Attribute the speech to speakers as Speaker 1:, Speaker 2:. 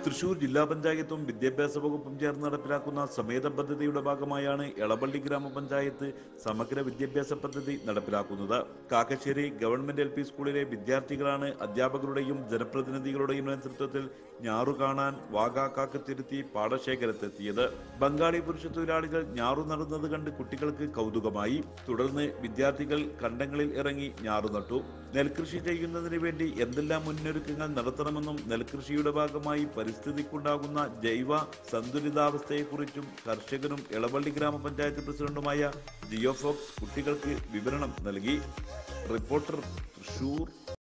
Speaker 1: തൃശൂർ ജില്ലാ പഞ്ചായത്തും വിദ്യാഭ്യാസ വകുപ്പും ചേർന്ന് നടപ്പിലാക്കുന്ന സമേത പദ്ധതിയുടെ ഭാഗമായാണ് എളവള്ളി ഗ്രാമപഞ്ചായത്ത് സമഗ്ര വിദ്യാഭ്യാസ പദ്ധതി നടപ്പിലാക്കുന്നത്. കാക്കശ്ശേരി ഗവൺമെന്റ് LP സ്കൂളിലെ വിദ്യാർത്ഥികളാണ് അധ്യാപകരുടെയും ജനപ്രതിനിധികളുടെയും നേതൃത്വത്തിൽ ഞാറു കാണാൻ വാഗാക്കാക്കത്തിരുത്തി പാടശേഖരത്തെത്തിയത്. ബംഗാളി പുരുഷ തൊഴിലാളികൾ ഞാറു നടുന്നത് കണ്ട് കുട്ടികൾക്ക് കൗതുകമായി. തുടർന്ന് വിദ്യാർത്ഥികൾ കണ്ടങ്ങളിൽ ഇറങ്ങി ഞാറു നട്ടു. നെൽകൃഷി ചെയ്യുന്നതിന് വേണ്ടി എന്തെല്ലാം മുന്നൊരുക്കങ്ങൾ നടത്തണമെന്നും നെൽകൃഷിയുടെ ഭാഗമായി പരിസ്ഥിതിക്കുണ്ടാകുന്ന ജൈവ സന്തുലിതാവസ്ഥയെക്കുറിച്ചും കർഷകനും എളവള്ളി ഗ്രാമപഞ്ചായത്ത് പ്രസിഡന്റുമായ ജിയോ ഫോക്സ് കുട്ടികൾക്ക് വിവരണം നൽകി. റിപ്പോർട്ടർ, തൃശൂർ.